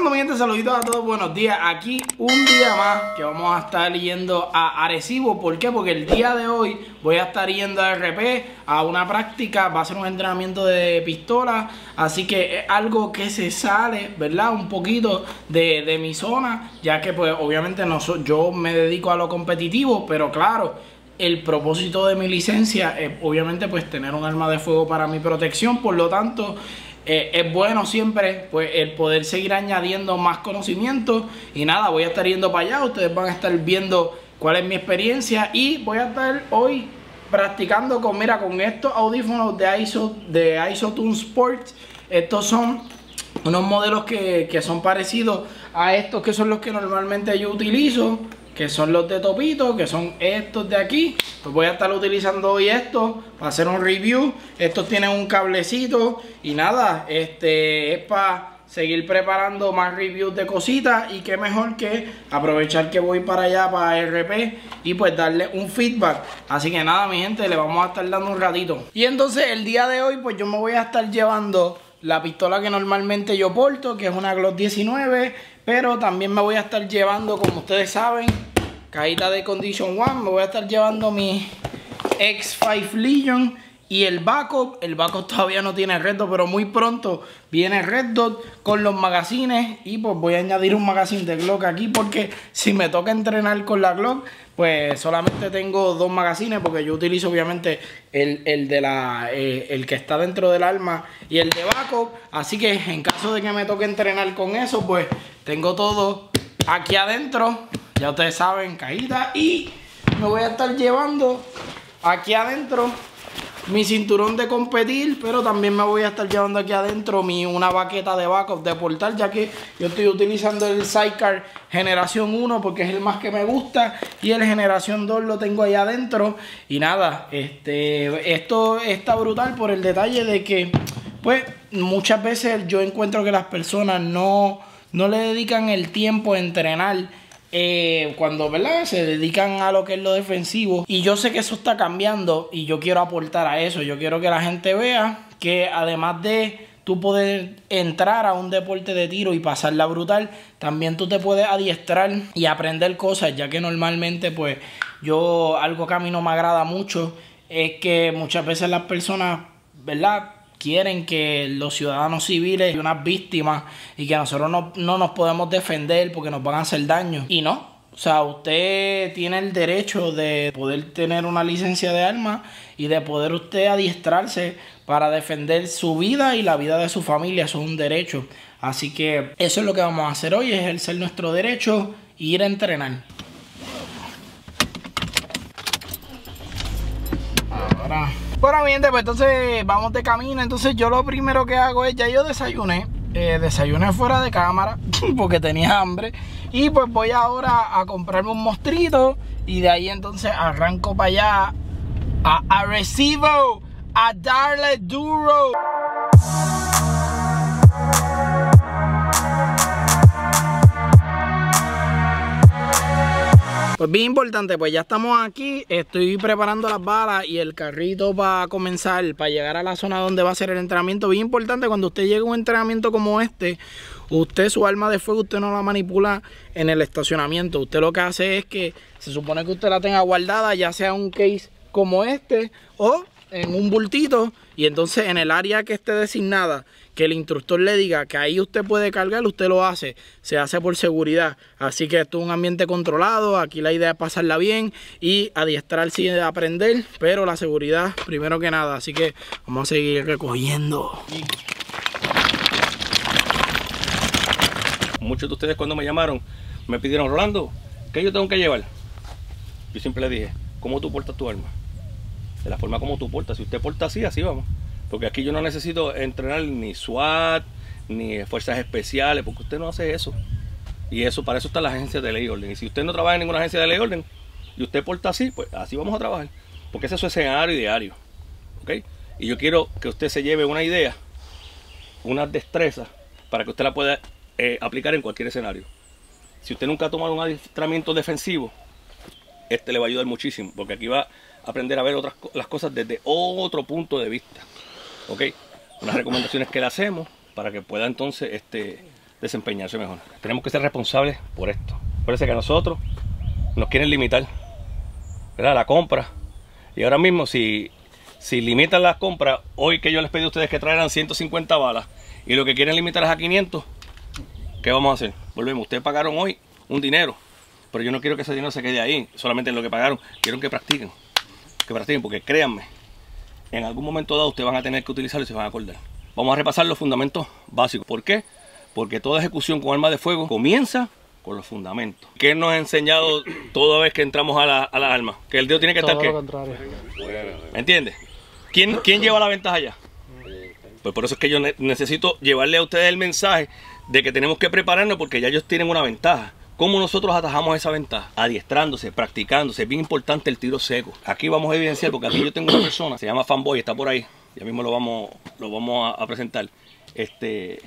mundo, mi gente, saluditos a todos, buenos días. Aquí un día más que vamos a estar yendo a Arecibo. ¿Por qué? Porque el día de hoy voy a estar yendo a RP a una práctica, va a ser un entrenamiento de pistola. Así que es algo que se sale, ¿verdad? Un poquito de mi zona, ya que pues obviamente no yo me dedico a lo competitivo, pero claro, el propósito de mi licencia es obviamente pues tener un arma de fuego para mi protección. Por lo tanto, es bueno siempre pues el poder seguir añadiendo más conocimiento. Y nada, voy a estar yendo para allá, ustedes van a estar viendo cuál es mi experiencia. Y voy a estar hoy practicando con, mira, con estos audífonos de IsoTune Sports. Estos son unos modelos que son parecidos a estos que son los que normalmente yo utilizo, que son los de Topito, que son estos de aquí. Pues voy a estar utilizando hoy estos para hacer un review. Estos tienen un cablecito y nada, es para seguir preparando más reviews de cositas. Y qué mejor que aprovechar que voy para allá, para RP, y pues darle un feedback. Así que nada, mi gente, le vamos a estar dando un ratito. Y entonces el día de hoy pues yo me voy a estar llevando la pistola que normalmente yo porto, que es una Glock 19, pero también me voy a estar llevando, como ustedes saben, cajita de Condition One. Me voy a estar llevando mi X5 Legion y el backup. El backup todavía no tiene Red Dot, pero muy pronto viene Red Dot con los magazines. Y pues voy a añadir un magazine de Glock aquí, porque si me toca entrenar con la Glock, pues solamente tengo dos magazines, porque yo utilizo obviamente el que está dentro del arma y el de backup. Así que en caso de que me toque entrenar con eso, pues tengo todo aquí adentro. Ya ustedes saben, cajita. Y me voy a estar llevando aquí adentro mi cinturón de competir, pero también me voy a estar llevando aquí adentro una baqueta de backup de portal, ya que yo estoy utilizando el Sidecar generación 1 porque es el más que me gusta, y el generación 2 lo tengo ahí adentro. Y nada, esto está brutal por el detalle de que pues muchas veces yo encuentro que las personas no le dedican el tiempo a entrenar cuando, ¿verdad?, se dedican a lo que es lo defensivo. Y yo sé que eso está cambiando y yo quiero aportar a eso. Yo quiero que la gente vea que además de tú poder entrar a un deporte de tiro y pasarla brutal, también tú te puedes adiestrar y aprender cosas, ya que normalmente pues algo que a mí no me agrada mucho es que muchas veces las personas, ¿verdad?, quieren que los ciudadanos civiles y unas víctimas, y que nosotros no nos podemos defender porque nos van a hacer daño. Y no, o sea, usted tiene el derecho de poder tener una licencia de armas y de poder usted adiestrarse para defender su vida y la vida de su familia. Eso es un derecho. Así que eso es lo que vamos a hacer hoy, es ejercer nuestro derecho e ir a entrenar. Ahora, bueno, mi gente, pues entonces vamos de camino. Entonces yo lo primero que hago es, ya yo desayuné fuera de cámara porque tenía hambre. Y pues voy ahora a comprarme un mostrito, y de ahí entonces arranco para allá a Arecibo, a darle duro. Pues bien importante, pues ya estamos aquí. Estoy preparando las balas y el carrito para comenzar, para llegar a la zona donde va a ser el entrenamiento. Bien importante, cuando usted llegue a un entrenamiento como este, usted su arma de fuego, usted no la manipula en el estacionamiento. Usted lo que hace es que se supone que usted la tenga guardada, ya sea en un case como este o en un bultito, y entonces en el área que esté designada, que el instructor le diga que ahí usted puede cargar, usted lo hace. Se hace por seguridad. Así que esto es un ambiente controlado. Aquí la idea es pasarla bien y adiestrarse y aprender, pero la seguridad primero que nada. Así que vamos a seguir recogiendo. Muchos de ustedes, cuando me llamaron, me pidieron: Rolando, ¿qué yo tengo que llevar? Yo siempre le dije: ¿cómo tú portas tu arma? De la forma como tú portas. Si usted porta así, así vamos. Porque aquí yo no necesito entrenar ni SWAT, ni fuerzas especiales, porque usted no hace eso. Y eso, para eso está la agencia de ley y orden. Y si usted no trabaja en ninguna agencia de ley y orden, y usted porta así, pues así vamos a trabajar. Porque ese es su escenario diario. ¿Ok? Y yo quiero que usted se lleve una idea, unas destrezas, para que usted la pueda aplicar en cualquier escenario. Si usted nunca ha tomado un adiestramiento defensivo, este le va a ayudar muchísimo, porque aquí va a aprender a ver las cosas desde otro punto de vista. ¿Ok? Unas recomendaciones que le hacemos para que pueda entonces desempeñarse mejor. Tenemos que ser responsables por esto. Parece que a nosotros nos quieren limitar, ¿verdad?, la compra. Y ahora mismo si limitan las compras, hoy que yo les pedí a ustedes que traeran 150 balas y lo que quieren limitar es a 500, ¿qué vamos a hacer? Volvemos, ustedes pagaron hoy un dinero, pero yo no quiero que ese dinero se quede ahí, solamente en lo que pagaron. Quiero que practiquen, porque créanme, en algún momento dado ustedes van a tener que utilizarlo y se van a acordar. Vamos a repasar los fundamentos básicos. ¿Por qué? Porque toda ejecución con arma de fuego comienza con los fundamentos. ¿Qué nos ha enseñado toda vez que entramos a las armas? Que el dedo tiene que estar ¿qué? ¿Me entiendes? ¿Quién lleva la ventaja allá? Pues por eso es que yo necesito llevarle a ustedes el mensaje de que tenemos que prepararnos, porque ya ellos tienen una ventaja. ¿Cómo nosotros atajamos esa ventaja? Adiestrándose, practicándose. Es bien importante el tiro seco. Aquí vamos a evidenciar, porque aquí yo tengo una persona, se llama Fanboy, está por ahí. Ya mismo lo vamos a presentar. Es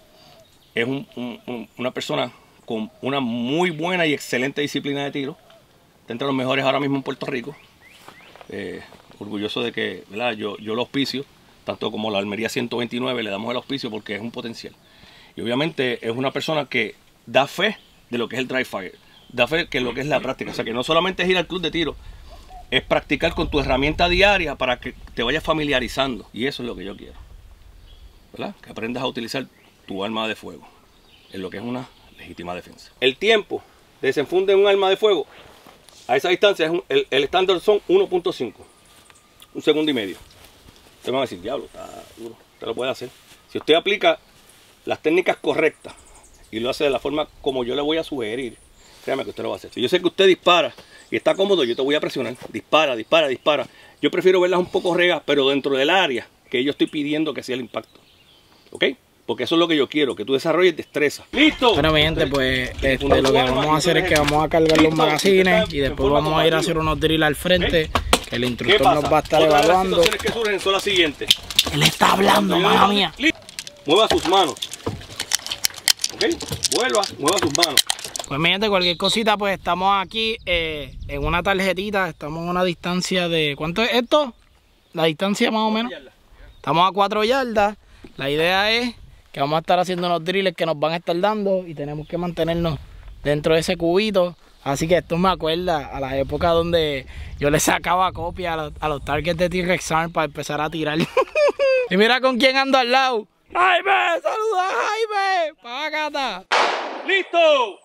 una persona con una muy buena y excelente disciplina de tiro. Está entre los mejores ahora mismo en Puerto Rico. Orgulloso de que, ¿verdad?, yo lo auspicio, tanto como la Almería 129 le damos el auspicio porque es un potencial. Y obviamente es una persona que da fe de lo que es el dry fire, da fe que lo que es la práctica. O sea, que no solamente es ir al club de tiro, es practicar con tu herramienta diaria para que te vayas familiarizando. Y eso es lo que yo quiero, ¿verdad? Que aprendas a utilizar tu arma de fuego en lo que es una legítima defensa. El tiempo de desenfunde un arma de fuego a esa distancia, el estándar son 1.5, 1,5 segundos. Usted me va a decir, diablo, está duro, usted lo puede hacer. Si usted aplica las técnicas correctas y lo hace de la forma como yo le voy a sugerir, créame que usted lo va a hacer. Si yo sé que usted dispara y está cómodo, yo te voy a presionar. Dispara, dispara, dispara. Yo prefiero verlas un poco regas, pero dentro del área que yo estoy pidiendo que sea el impacto. ¿Ok? Porque eso es lo que yo quiero, que tú desarrolles destreza. ¡Listo! Bueno, mi gente, pues lo que vamos a hacer es que vamos a cargar los magazines y después vamos a ir a hacer unos drills al frente, que el instructor nos va a estar evaluando. Las situaciones que surgen son las siguientes. Él está hablando, mamá mía. Mueva sus manos. ¿Ok? Mueva sus manos. Pues mi gente, cualquier cosita, pues estamos aquí en una tarjetita. Estamos en una distancia de... ¿Cuánto es esto? La distancia más o menos. Estamos a 4 yardas. La idea es que vamos a estar haciendo unos drills que nos van a estar dando y tenemos que mantenernos dentro de ese cubito. Así que esto me acuerda a la época donde yo le sacaba copia a los targets de T-Rex Arm para empezar a tirar. Y mira con quién ando al lado. ¡Jaime! ¡Saluda, Jaime! ¡Pagata! ¡Listo!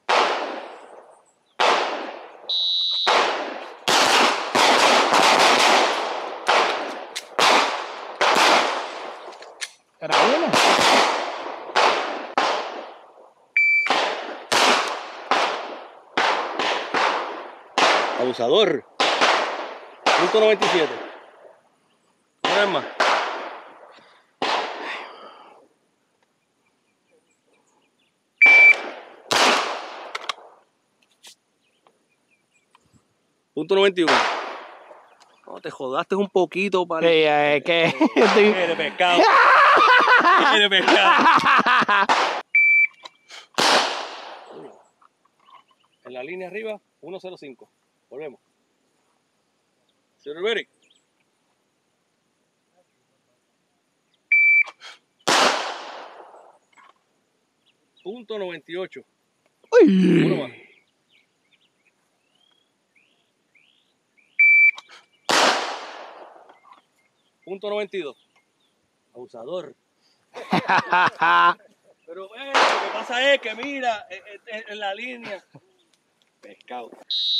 Era uno. Abusador. Punto 97. Una vez más. Punto 91. No, te jodaste un poquito para... Sí, es que... Eres pescado. Eres pescado. En la línea arriba, 105. Volvemos. Señor Riveri. Punto 98. Uy. Uno más. Punto 92. Abusador. Pero lo que pasa es que mira, en la línea. Pescado.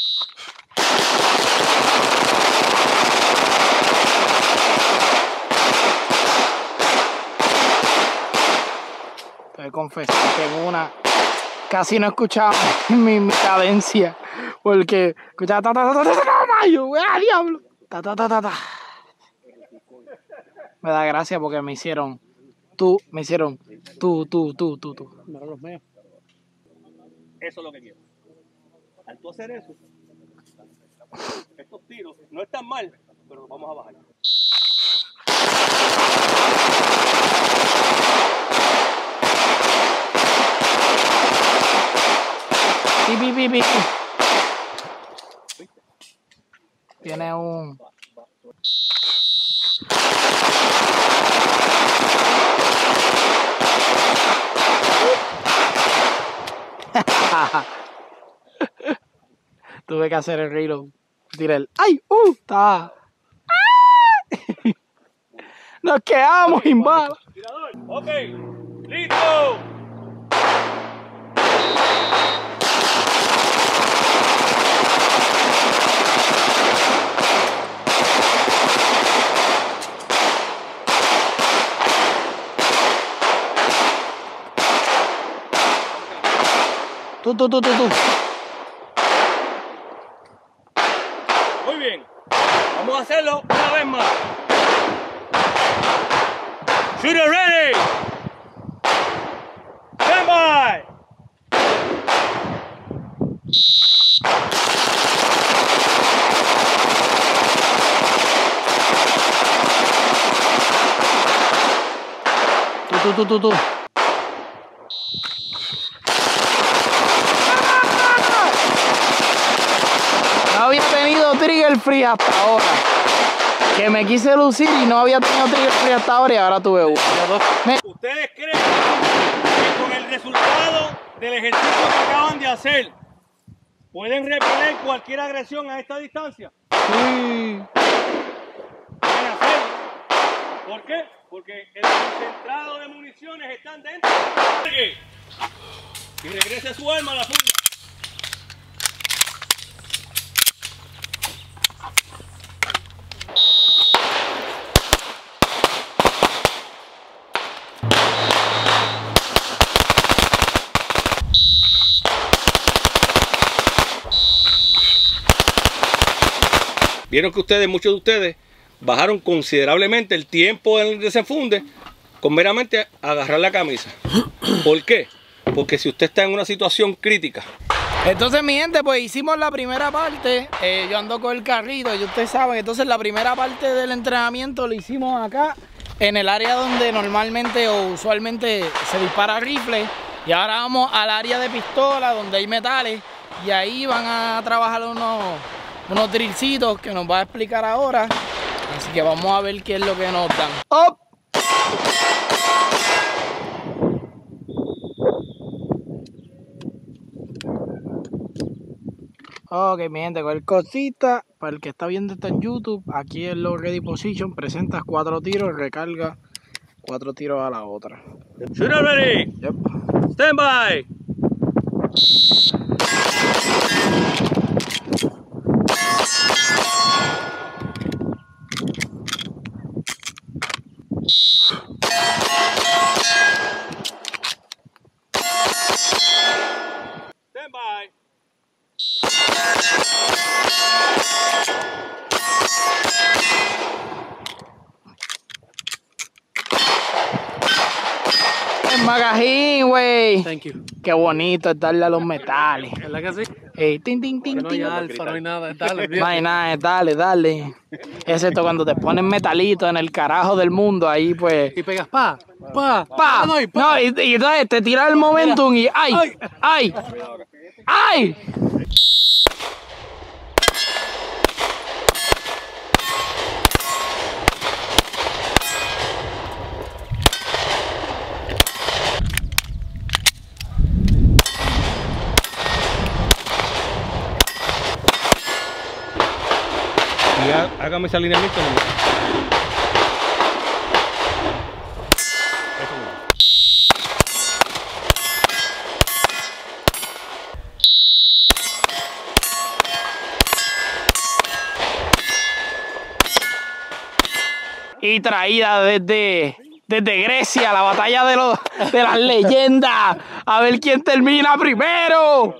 Te confieso que en una casi no escuchaba mi cadencia, porque escuchaba ta ta ta ta ta, yo, diablo, ta ta ta ta ta. Me da gracia porque me hicieron tú. Mira los míos. Eso es lo que quiero. Al tú hacer eso, estos tiros no están mal, pero los vamos a bajar. Pi. Tiene un... Tuve que hacer el reload. Tiré el... ¡Ay! Está... ¡Ay! Nos quedamos sin bala. Ok, listo. Tú. Muy bien. Vamos a hacerlo una vez más. Shooter ready. Stand by. Tú. No había tenido trigger free hasta ahora. Que me quise lucir y no había tenido trigger free hasta ahora y ahora tuve uno. ¿Ustedes creen que con el resultado del ejercicio que acaban de hacer pueden repeler cualquier agresión a esta distancia? Sí. Pueden hacerlo. ¿Por qué? Porque el concentrado de municiones están dentro. Y regrese su arma a la funda. Vieron que muchos de ustedes, bajaron considerablemente el tiempo del desenfunde con meramente agarrar la camisa. ¿Por qué? Porque si usted está en una situación crítica. Entonces, mi gente, pues hicimos la primera parte. Yo ando con el carrito, y ustedes saben. Entonces, la primera parte del entrenamiento lo hicimos acá, en el área donde normalmente o usualmente se dispara rifle. Y ahora vamos al área de pistola, donde hay metales. Y ahí van a trabajar unos drillcitos que nos va a explicar ahora. Así que vamos a ver qué es lo que nos dan. ¡Op! Ok, mi gente, cualquier cosita, para el que está viendo esto en YouTube, aquí en Low Ready Position, presentas 4 tiros, recarga 4 tiros a la otra. Shooter ready. Yep. Stand by. Stand by. El magazine, güey. Thank you. Qué bonito es darle a los metales. ¿Verdad que sí? Tin, tin, tin, Que no hay tin. alfa, no hay nada. Dale, No hay nada, dale. Excepto cuando te ponen metalito en el carajo del mundo, ahí pues... Y pegas pa. Pa. No, y entonces te tira el momentum y ¡ay! Y hágame ese alineamiento. Y traída desde Grecia, la batalla de las leyendas. A ver quién termina primero.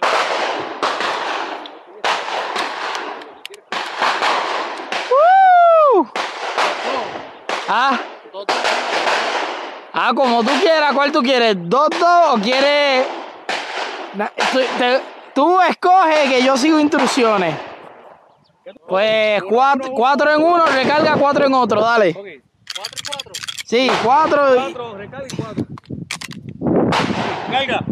Como tú quieras. ¿Cuál tú quieres? ¿2-2 o quieres...? Tú escoges, que yo sigo instrucciones. Pues 4 en uno, recarga 4 en otro, dale. Ok, 4 y 4. Sí, 4 y... 4, recarga y 4. Carga.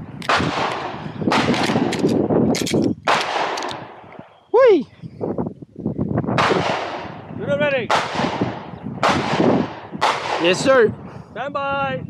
Uy. You're ready. Yes, sir. Stand by.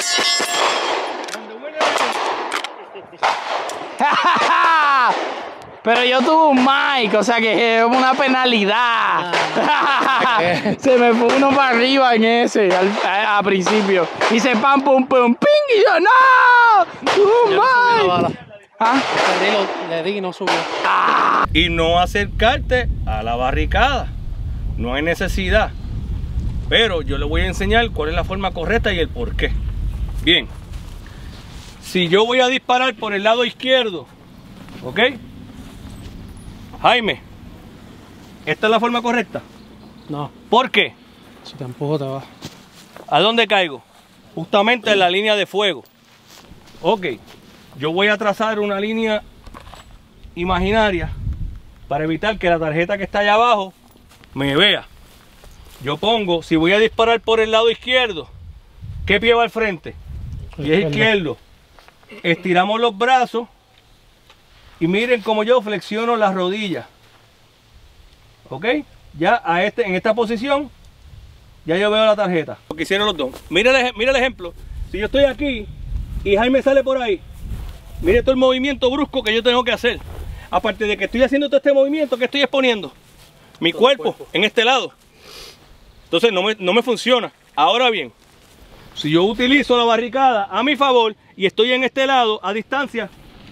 Pero yo tuve un mic, o sea que es una penalidad. Se me fue uno para arriba en ese a principio. Hice pam, pum, pum, ping. Y yo, ¡no! ¡Un mic! ¿Ah? Le di y no subió. Y no acercarte a la barricada. No hay necesidad. Pero yo le voy a enseñar cuál es la forma correcta y el por qué. Bien. Si yo voy a disparar por el lado izquierdo, ¿ok? Jaime, ¿esta es la forma correcta? No, ¿Por qué? si tampoco te va. ¿A dónde caigo? Justamente en la línea de fuego. Ok, yo voy a trazar una línea imaginaria para evitar que la tarjeta que está allá abajo me vea. Yo pongo, si voy a disparar por el lado izquierdo, ¿qué pie va al frente? Pie izquierdo. Estiramos los brazos y miren cómo yo flexiono las rodillas. ¿Ok? Ya en esta posición, ya yo veo la tarjeta. Lo que hicieron los dos. Mira el ejemplo. Si yo estoy aquí y Jaime sale por ahí, mire todo el movimiento brusco que yo tengo que hacer. Aparte de que estoy haciendo todo este movimiento, que estoy exponiendo mi cuerpo en este lado. Entonces no me funciona. Ahora bien, si yo utilizo la barricada a mi favor y estoy en este lado a distancia,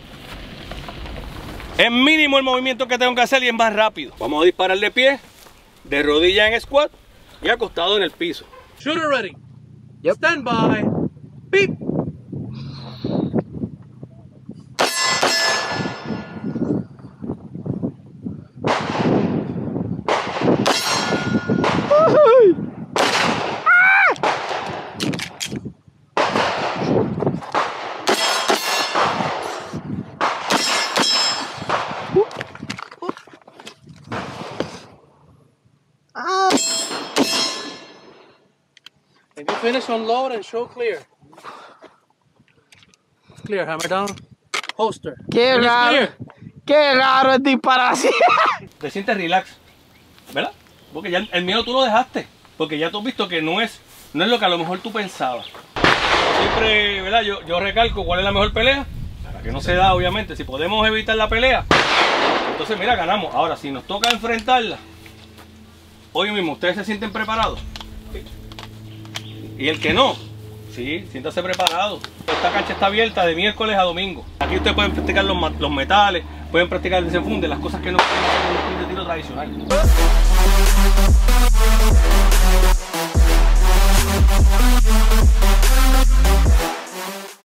es mínimo el movimiento que tengo que hacer y es más rápido. Vamos a disparar de pie, de rodilla en squat y acostado en el piso. Shooter ready. Yep. Stand by. Beep. If you finish, unload and show clear. Clear, hammer down. Holster. Qué raro. Qué raro es disparar así. Te sientes relax, ¿verdad? Porque ya el miedo tú lo dejaste. Porque ya tú has visto que no es lo que a lo mejor tú pensabas. Siempre, ¿verdad? Yo recalco cuál es la mejor pelea. La que no se da, obviamente. Si podemos evitar la pelea, entonces mira, ganamos. Ahora, si nos toca enfrentarla, hoy mismo, ¿ustedes se sienten preparados? Y el que no, sí, siéntase preparado. Esta cancha está abierta de miércoles a domingo. Aquí ustedes pueden practicar los metales, pueden practicar el desenfunde, las cosas que no pueden hacer en un club de tiro tradicional.